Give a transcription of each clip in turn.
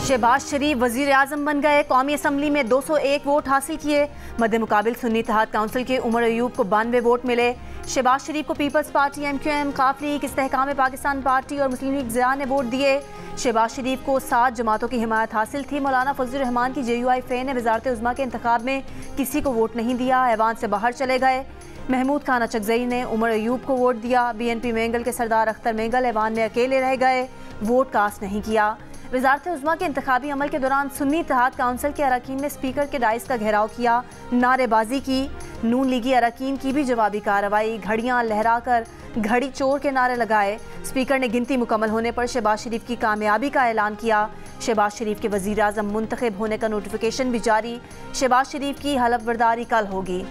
शहबाज शरीफ वजीर आजम बन गए। कौमी असम्बली में 201 वोट हासिल किए। मद्दे मुकाबिल सुन्नी इत्तेहाद काउंसिल के उमर अयूब को 92 वोट मिले। शहबाज शरीफ को पीपल्स पार्टी, MQM, काफ लीग, इस्तेहकाम पाकिस्तान पार्टी और मुस्लिम लीग ज़िया ने वोट दिए। शहबाज शरीफ को 7 जमातों की हिमायत हासिल थी। मौलाना फजल रहमान की JUI फ़े ने वज़ारत उज़्मा के इंतखाब में किसी को वोट नहीं दिया, ऐवान से बाहर चले गए। महमूद खान अचकज़ई ने उमर अयूब को वोट दिया। BNP मेंगल के सरदार अख्तर मेंगल ऐवान में अकेले रह गए, वोट कास्ट नहीं किया। वज़ारत उज़्मा के इंतखाबी अमल के दौरान सुन्नी इत्तेहाद काउंसिल के अरकान ने स्पीकर के डाइस का घेराव किया, नारेबाजी की। नून लीगी अरकान की भी जवाबी कार्रवाई, घड़ियाँ लहराकर घड़ी चोर के नारे लगाए। स्पीकर ने गिनती मुकम्मल होने पर शहबाज शरीफ की कामयाबी का ऐलान किया। शहबाज शरीफ के वज़ीर आज़म मुंतखब होने का नोटिफिकेशन भी जारी। शहबाज शरीफ की हलफ बर्दारी कल होगी।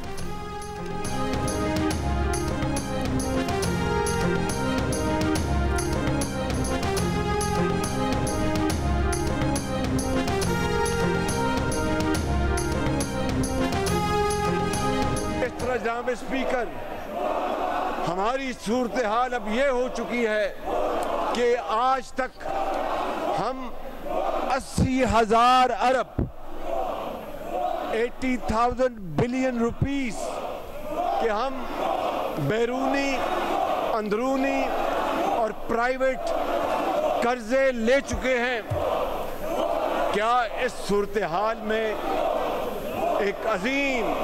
जनाब स्पीकर, हमारी सूरत हाल अब ये हो चुकी है कि आज तक हम 80,000 अरब 80,000 बिलियन रुपीस के हम बैरूनी, अंदरूनी और प्राइवेट कर्जे ले चुके हैं। क्या इस सूरत हाल में एक अजीम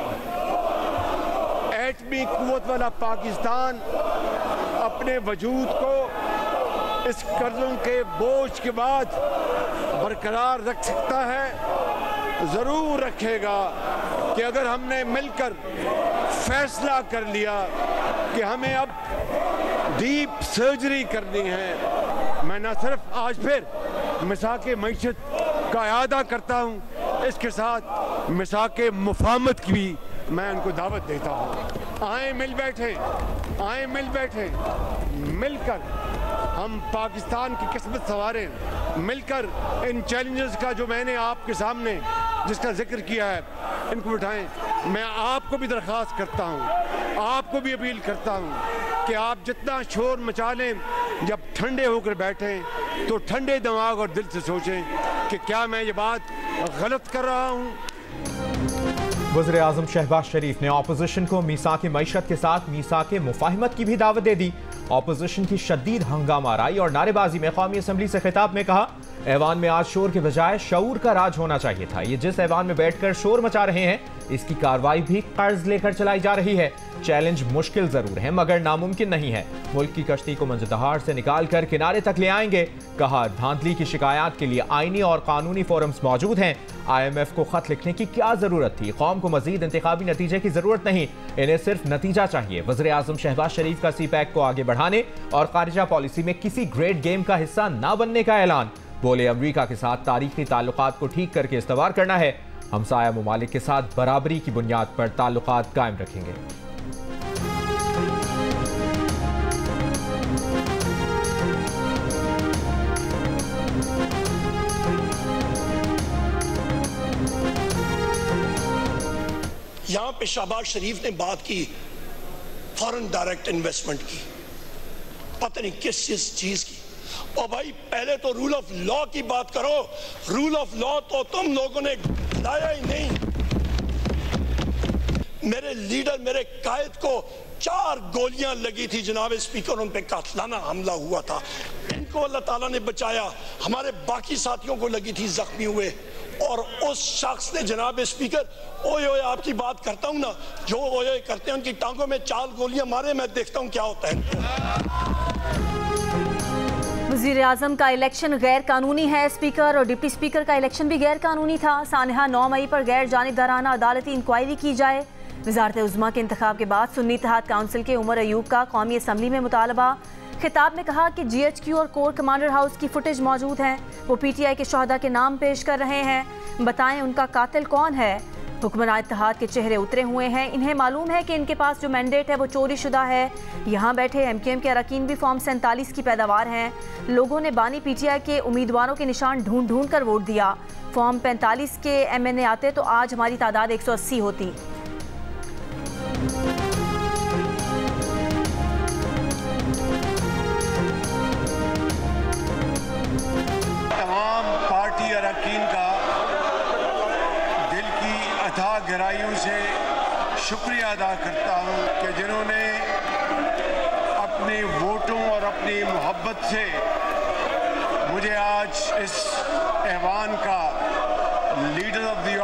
एटमी कुव्वत वाला पाकिस्तान अपने वजूद को इस कर्जों के बोझ के बाद बरकरार रख सकता है? ज़रूर रखेगा कि अगर हमने मिलकर फैसला कर लिया कि हमें अब डीप सर्जरी करनी है। मैं न सिर्फ आज फिर मिसाक़े मईशत का इआदा करता हूँ, इसके साथ मिसाक़े मुफाहमत की भी मैं उनको दावत देता हूँ। आए मिल बैठे, आए मिल बैठे, मिलकर हम पाकिस्तान की किस्मत संवारें। मिलकर इन चैलेंजेस का जो मैंने आपके सामने जिसका जिक्र किया है, इनको उठाएं। मैं आपको भी दरख्वास्त करता हूँ, आपको भी अपील करता हूँ कि आप जितना शोर मचा लें, जब ठंडे होकर बैठें तो ठंडे दिमाग और दिल से सोचें कि क्या मैं ये बात गलत कर रहा हूँ। वज़ीर आज़म शहबाज शरीफ ने ऑपोजिशन को मीसाक़े मईशत के साथ मीसाक़े मुफाहिमत की भी दावत दे दी। ऑपोजिशन की शदीद हंगामा आराई और नारेबाजी में कौमी असम्बली से खिताब में कहा, ऐवान में आज शोर के बजाय शऊर का राज होना चाहिए था। ये जिस ऐवान में बैठकर शोर मचा रहे हैं, इसकी कार्रवाई भी कर्ज लेकर चलाई जा रही है। चैलेंज मुश्किल जरूर है मगर नामुमकिन नहीं है। मुल्क की कश्ती को मंजदहार से निकाल कर किनारे तक ले आएंगे। कहा, धांधली की शिकायत के लिए आईनी और कानूनी फोरम्स मौजूद हैं। IMF को खत लिखने की क्या जरूरत थी? कौम को मजीद इंतखाबी नतीजे की जरूरत नहीं, इन्हें सिर्फ नतीजा चाहिए। वज़ीर आज़म शहबाज शरीफ का CPAC को आगे बढ़ाने और खारिजा पॉलिसी में किसी ग्रेट गेम का हिस्सा न बनने का ऐलान। बोले, अमरीका के साथ तारीखी ताल्लुकात को ठीक करके इस्तवार करना है। हमसाया मुमालिक के साथ बराबरी की बुनियाद पर ताल्लुकात कायम रखेंगे। यहां पे शहबाज शरीफ ने बात की फॉरेन डायरेक्ट इन्वेस्टमेंट की, पता नहीं किस चीज की। और भाई पहले तो रूल ऑफ लॉ की बात करो। रूल ऑफ लॉ तो तुम लोगों ने लाया ही नहीं। मेरे लीडर, मेरे कायद को 4 गोलियां लगी थी जनाब स्पीकर, उन पे कातलाना हमला हुआ था। इनको अल्लाह ताला ने बचाया, हमारे बाकी साथियों को लगी थी, जख्मी हुए। और उस शख्स ने जनाब स्पीकर, ओए ओए आपकी बात करता हूं ना, जो ओए ओए करते हैं उनकी टांगों में 4 गोलियां मारे, मैं देखता हूं क्या होता है। वज़ीर आज़म का इलेक्शन गैर कानूनी है। स्पीकर और डिप्टी स्पीकर का इलेक्शन भी गैर कानूनी था। सानहा 9 मई पर गैर जानिबदाराना अदालती इंक्वायरी की जाए। वज़ारत उज़्मा के इंतखाब के बाद सुन्नी इत्तेहाद काउंसिल के उमर अयूब का कौमी असम्बली में मुतालबा। खिताब में कहा कि GHQ और कोर कमांडर हाउस की फुटेज मौजूद हैं। वो PTI के शहदा के नाम पेश कर रहे हैं। बताएं उनका कातिल कौन है। हुक्मरान इत्तेहाद के चेहरे उतरे हुए हैं। इन्हें मालूम है कि इनके पास जो मैंडेट है वो चोरी शुदा है। यहाँ बैठे MQM के अरकान भी फॉर्म 47 की पैदावार हैं। लोगों ने बानी PTI के उम्मीदवारों के निशान ढूंढ ढूंढ कर वोट दिया। फॉर्म 45 के MNA आते तो आज हमारी तादाद 180 होती। तमाम पार्टी अरकान गहराइयों से शुक्रिया अदा करता हूँ कि जिन्होंने अपने वोटों और अपनी मोहब्बत से मुझे आज इस ऐवान का लीडर ऑफ द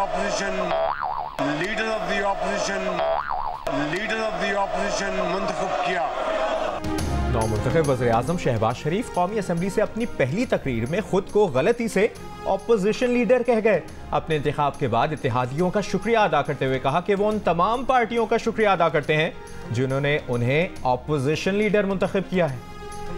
ऑपोजिशन मुंतखब किया। नौमुंतखब वज़ीर-ए-आज़म शहबाज शरीफ कौमी असम्बली से अपनी पहली तकरीर में खुद को गलती से ऑपोजिशन लीडर कह गए। अपने इंतखाब के बाद इत्तेहादियों का शुक्रिया अदा करते हुए कहा कि वो उन तमाम पार्टियों का शुक्रिया अदा करते हैं जिन्होंने उन्हें ऑपोजिशन लीडर मुंतखब किया है।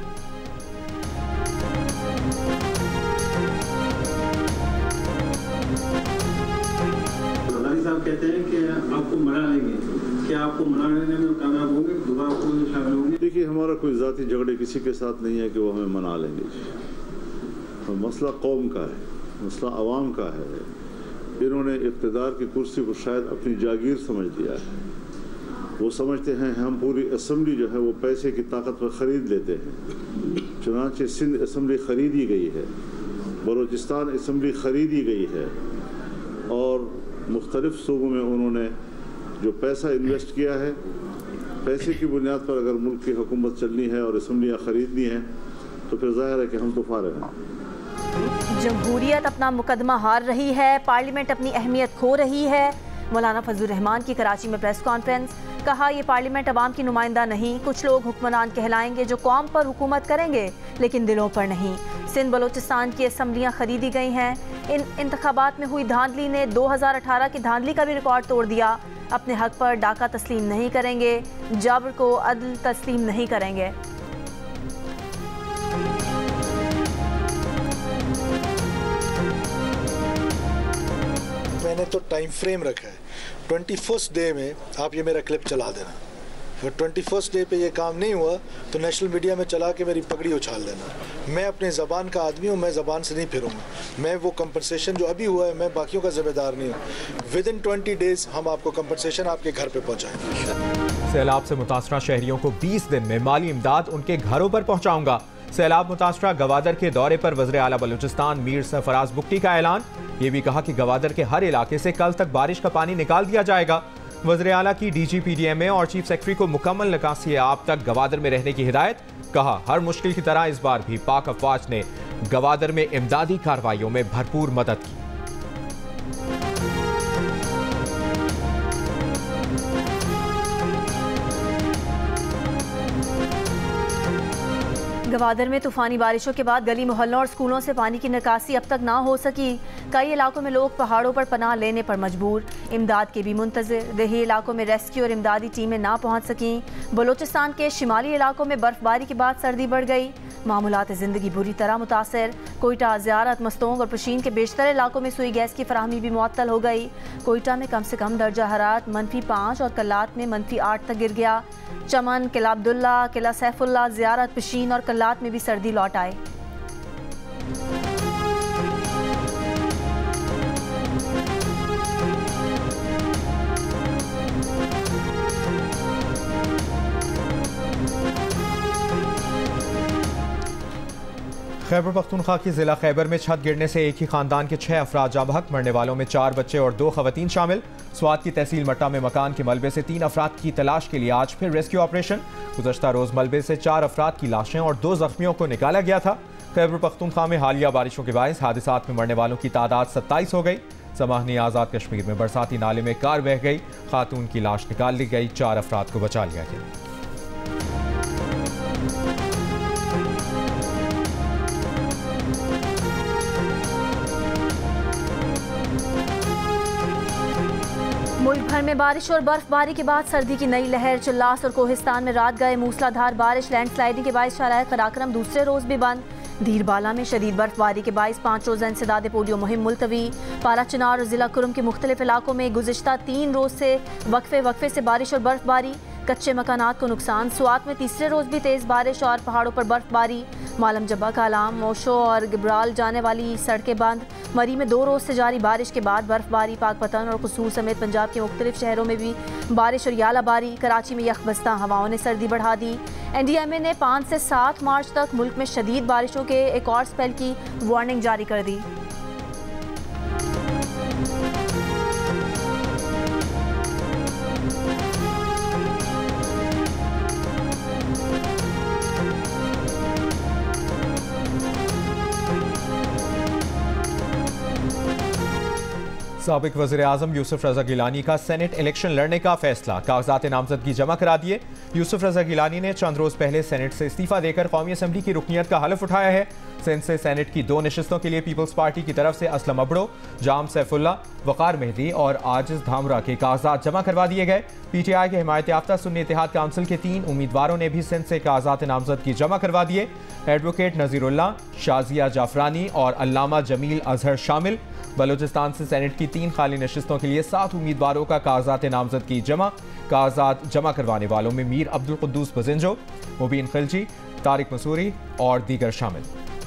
साहब कहते हैं कि आपको मना लेंगे, क्या आपको मनाने में कामयाब होंगे? दोबारा आपको शामिल होंगे? देखिए, हमारा कोई ज़ाती झगड़े किसी के साथ नहीं है कि वो हमें मना लेंगे। तो मसला कौम का है, मसला अवाम का है। इन्होंने इक़्तिदार की कुर्सी को शायद अपनी जागीर समझ लिया है। वो समझते हैं हम पूरी असम्बली जो है वो पैसे की ताकत पर ख़रीद लेते हैं। चुनांचे सिंध असम्बली ख़रीदी गई है, बलूचिस्तान असम्बली ख़रीदी गई है और मुख्तलिफ सूबों में उन्होंने जो पैसा इन्वेस्ट किया है, पैसे की बुनियाद पर अगर मुल्क की हुकूमत चलनी है और असम्बलियाँ ख़रीदनी हैं तो फिर ज़ाहिर है कि हम तो फारिग हैं। जमहूरियत अपना मुकदमा हार रही है, पार्लियामेंट अपनी अहमियत खो रही है। मौलाना फजलुर रहमान की कराची में प्रेस कॉन्फ्रेंस, कहा यह पार्लियामेंट अवाम की नुमाइंदा नहीं, कुछ लोग हुक्मरान कहलाएंगे जो कौम पर हुकूमत करेंगे लेकिन दिलों पर नहीं। सिंध बलोचिस्तान की असम्बलियाँ खरीदी गई हैं। इन इंतखाबात में हुई धांधली ने 2018 की धांधली का भी रिकॉर्ड तोड़ दिया। अपने हक पर डाका तस्लीम नहीं करेंगे, जाबर को अदल तस्लीम नहीं करेंगे। मैंने तो टाइम फ्रेम रखा है, 21st डे में आप ये मेरा क्लिप चला देना। अगर 21st डे पे ये काम नहीं हुआ तो नेशनल मीडिया में चला के मेरी पगड़ी उछाल देना। मैं अपने ज़बान का आदमी हूँ, मैं ज़बान से नहीं फिरूँगा। मैं वो कंपनसेशन जो अभी हुआ है, मैं बाकियों का ज़िम्मेदार नहीं हूँ। विदिन 20 डेज़ हम आपको कंपनसेशन आपके घर पे पहुँचाएंगे। सैलाब से मुतासरा शहरियों को 20 दिन में माली इमदाद उनके घरों पर पहुँचाऊँगा। सैलाब मुतासरा गवादर के दौरे पर वज़ीर आला बलूचिस्तान मीर सरफराज बुगटी का ऐलान। ये भी कहा कि गवादर के हर इलाके से कल तक बारिश का पानी निकाल दिया जाएगा। वज़ीर आला की DGPDMA और चीफ सेक्रेटरी को मुकम्मल निकासी आप तक गवादर में रहने की हिदायत। कहा हर मुश्किल की तरह इस बार भी पाक अफवाज ने गवादर में इमदादी कार्रवाइयों में भरपूर मदद की। गवादर में तूफानी बारिशों के बाद गली मोहल्लों और स्कूलों से पानी की निकासी अब तक ना हो सकी। कई इलाकों में लोग पहाड़ों पर पनाह लेने पर मजबूर। इमदाद के भी मुंतज़िर। देही इलाकों में रेस्क्यू और इमदादी टीमें ना पहुंच सकीं। बलूचिस्तान के शिमाली इलाकों में बर्फबारी के बाद सर्दी बढ़ गई। मामूलात ज़िंदगी बुरी तरह मुतासर। कोयटा, ज़ियारत, मस्तोंग और पशीन के बेशतर इलाकों में सुई गैस की फराहमी भी मुअत्तल हो गई। कोयटा में कम से कम दर्जा हरारत -5 और कल्लात में -8 तक गिर गया। चमन, किला अब्दुल्ला, किला सैफुल्ला, ज़ियारत, पशीन और कल्लात में भी सर्दी लौट आई। खैबर पख्तूनख्वा की जिला खैबर में छत गिरने से एक ही खानदान के 6 अफराद जाँ बहक। मरने वालों में 4 बच्चे और 2 खवातीन शामिल। स्वात की तहसील मट्टा में मकान के मलबे से 3 अफराद की तलाश के लिए आज फिर रेस्क्यू ऑपरेशन। गुज़श्ता रोज़ मलबे से 4 अफराद की लाशें और 2 जख्मियों को निकाला गया था। खैबर पख्तूनख्वा में हालिया बारिशों के बायस हादसात में मरने वालों की तादाद 27 हो गई। समाहनी आज़ाद कश्मीर में बरसाती नाले में कार बह गई, खातून की लाश निकाल ली गई, 4 अफराद को बचा लिया गया। मुल्क भर में बारिश और बर्फबारी के बाद सर्दी की नई लहर। चिल्लास और कोहिस्तान में रात गए मूसलाधार बारिश, लैंडस्लाइडिंग के बायस शाराए कराक्रम दूसरे रोज भी बंद। धीरबाला में शदीद बर्फबारी के बायस 5 रोज़ा इंसदाद पोलियो मुहिम मुलतवी। पारा चिनार और जिला कुरुम के मुख्तलिफ इलाकों में गुज़िश्ता 3 रोज से वक्फे से बारिश और बर्फबारी। कच्चे मकानात को नुकसान। स्वात में तीसरे रोज भी तेज़ बारिश और पहाड़ों पर बर्फबारी। मालम जब्बा, कालाम, मोशो और गिब्राल जाने वाली सड़कें बंद। मरी में 2 रोज से जारी बारिश के बाद बर्फबारी। पाकपतन और कसूर समेत पंजाब के मुख्तलिफ शहरों में भी बारिश और यालाबारी। कराची में यखबस्ता हवाओं ने सर्दी बढ़ा दी। NDMA ने 5 से 7 मार्च तक मुल्क में शदीद बारिशों के एक और स्पेल की वार्निंग जारी कर दी। साबिक वज़ीर आज़म यूसुफ रज़ा गिलानी का सेनेट इलेक्शन लड़ने का फैसला, कागजात नामजदगी जमा करा दिए। यूसुफ रज़ा गिलानी ने चंद रोज़ पहले सेनेट से इस्तीफा देकर कौमी असम्बली की रुकनियत का हलफ उठाया है। सिंध से सेनेट की 2 नशिस्तों के लिए पीपल्स पार्टी की तरफ से असलम अबड़ो, जाम सैफुल्ला, वक़ार मेहदी और आजिज़ धामरा के कागजात जमा करवा दिए गए। PTI के हिमायत याफ्ता सुन्नी इत्तेहाद काउंसिल के 3 उम्मीदवारों ने भी सिंध से कागजात नामजदगी जमा करवा दिए। एडवोकेट नज़ीरुल्लाह, शाजिया जाफरानी और अल्लामा जमील अजहर शामिल। बलूचिस्तान से सेनेट की 3 खाली नशिस्तों के लिए 7 उम्मीदवारों का कागजात नामजदगी जमा। कागजात जमा करवाने वालों में मीर अब्दुल कुद्दूस बजिंजो, मुबीन खिलजी, तारिक मसूरी और दीगर शामिल।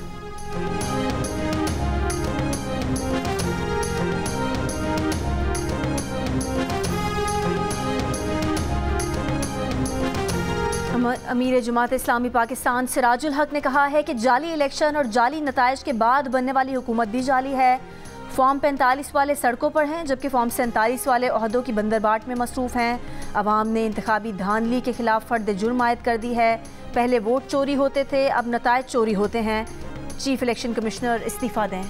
अमीर जमात इस्लामी पाकिस्तान सिराजुल हक ने कहा है कि जाली इलेक्शन और जाली नताइज के बाद बनने वाली हुकूमत भी जाली है। फॉर्म 45 वाले सड़कों पर हैं, जबकि फॉर्म 47 वाले ओहदों की बंदरबाट में मसरूफ़ हैं। अवाम ने इंतखाबी धांधली के खिलाफ फर्द जुर्म आयद कर दी है। पहले वोट चोरी होते थे, अब नताइज चोरी होते हैं। चीफ इलेक्शन कमिश्नर इस्तीफ़ा दें।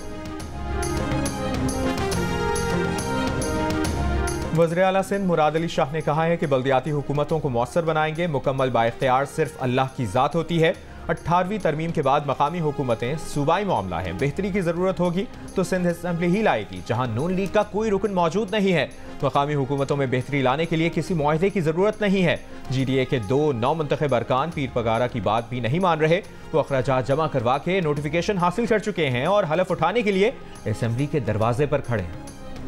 वज़ीर आला सिंध मुराद अली शाह ने कहा है कि बल्दियाती हुकूमतों को मौसर बनाएंगे। मुकम्मल बाइख्तियार सिर्फ अल्लाह की ज़ात होती है। 18वीं तरमीम के बाद मकामी हुकूमतें सूबाई मामला है, बेहतरी की ज़रूरत होगी तो सिंध असम्बली ही लाएगी, जहाँ नून लीग का कोई रुकन मौजूद नहीं है। मकामी हुकूमतों में बेहतरी लाने के लिए किसी मुआहदे की ज़रूरत नहीं है। GDA के 2 नौमुंतखब अरकान पीर पगारा की बात भी नहीं मान रहे। वो अखराजात जमा करवा के नोटिफिकेशन हासिल कर चुके हैं और हलफ उठाने के लिए असम्बली के दरवाजे पर खड़े हैं।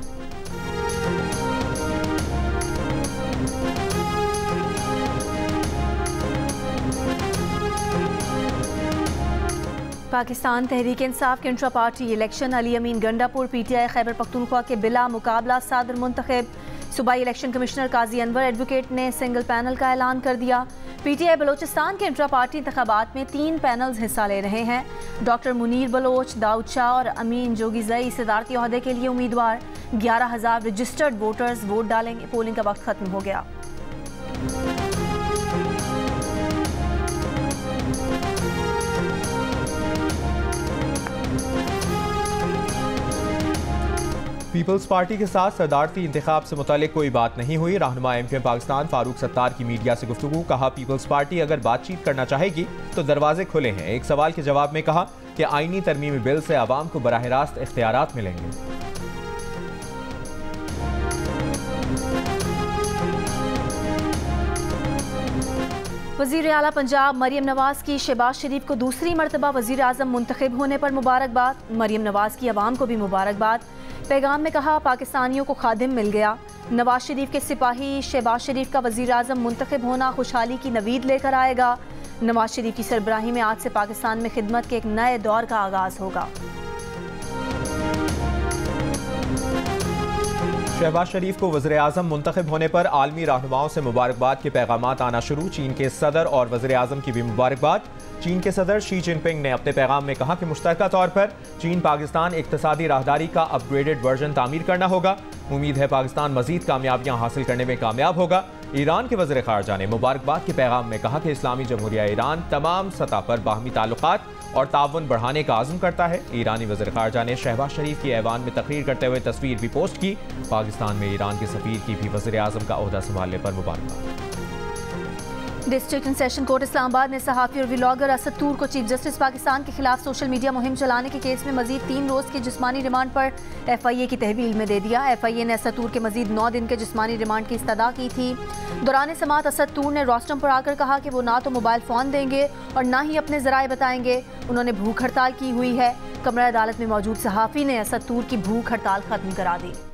पाकिस्तान तहरीक इंसाफ के intra party election, Ali Amin Gandapur PTI Khyber Pakhtunkhwa के बिला मुकाबला सादर मुंतखब। सूबाई election commissioner Qazi Anwar advocate ने सिंगल पैनल का ऐलान कर दिया। PTI बलोचिस्तान के इंट्रा पार्टी इंतखाबात में 3 पैनल्स हिस्सा ले रहे हैं। डॉक्टर मुनीर बलोच, दाऊद शाह और अमीन जोगीजई सदारती ओहदे के लिए उम्मीदवार। 11,000 रजिस्टर्ड वोटर्स वोट डालेंगे। पोलिंग का वक्त खत्म हो गया। पीपल्स पार्टी के साथ सदारती इंतखाब से मुतालिक कोई बात नहीं हुई। रहनुमा MQM पाकिस्तान फारूक सत्तार की मीडिया से गुफ्तगू। कहा पीपल्स पार्टी अगर बातचीत करना चाहेगी तो दरवाजे खुले हैं। एक सवाल के जवाब में कहा कि आईनी तरमीमी बिल से आवाम को बराह रास्त इख्तियारात मिलेंगे। वज़ीर आला पंजाब मरियम नवाज की शहबाज शरीफ को दूसरी मरतबा वज़ीर आज़म मुंतखब होने पर मुबारकबाद। मरियम नवाज की आवाम को भी मुबारकबाद। पैगाम में कहा पाकिस्तानियों को खादिम मिल गया। नवाज शरीफ के सिपाही शहबाज शरीफ का वज़ीर आज़म मुंतखब होना खुशहाली की नवीद लेकर आएगा। नवाज शरीफ की सरबराही में आज से पाकिस्तान में खिदमत के एक नए दौर का आगाज़ होगा। शहबाज शरीफ को वज़ीर आज़म मुंतखब होने पर आलमी रहनुमाओं से मुबारकबाद के पैगामात आना शुरू। चीन के सदर और वज़ीर आज़म की भी मुबारकबाद। चीन के सदर शी जिनपिंग ने अपने पैगाम में कहा कि मुश्तरका तौर पर चीन पाकिस्तान इक्तसादी राहदारी का अपग्रेडेड वर्जन तामीर करना होगा। उम्मीद है पाकिस्तान मजीद कामयाबियां हासिल करने में कामयाब होगा। ईरान के वज़ीर ख़ारजा ने मुबारकबाद के पैगाम में कहा कि इस्लामी जमहूरिया ईरान तमाम सतह पर बाहमी ताल्लुकात और ताउन बढ़ाने का आज़म करता है। ईरानी वज़ीर ख़ारजा ने शहबाज शरीफ की ऐवान में तकरीर करते हुए तस्वीर भी पोस्ट की। पाकिस्तान में ईरान के सफ़ीर की भी वज़ीर आज़म का ओहदा संभालने पर मुबारकबाद। District and session court Islamabad ने सहाफ़ी और व्लॉगर असद तूर को चीफ जस्टिस पाकिस्तान के खिलाफ सोशल मीडिया मुहिम चलाने के केस में मजीद 3 रोज़ की जिस्मानी रिमांड पर FIA की तहवील में दे दिया। FIA ने असद तूर के मजीद 9 दिन के जिस्मानी रिमांड की इस्तदा की थी। दौरान समाअत असद तूर ने रोस्टम पर आकर कहा कि वो ना तो मोबाइल फ़ोन देंगे और ना ही अपने ज़राए बताएंगे। उन्होंने भूख हड़ताल की हुई है। कमरा अदालत में मौजूद सहाफ़ी ने असद तूर की भूख हड़ताल खत्म करा दी।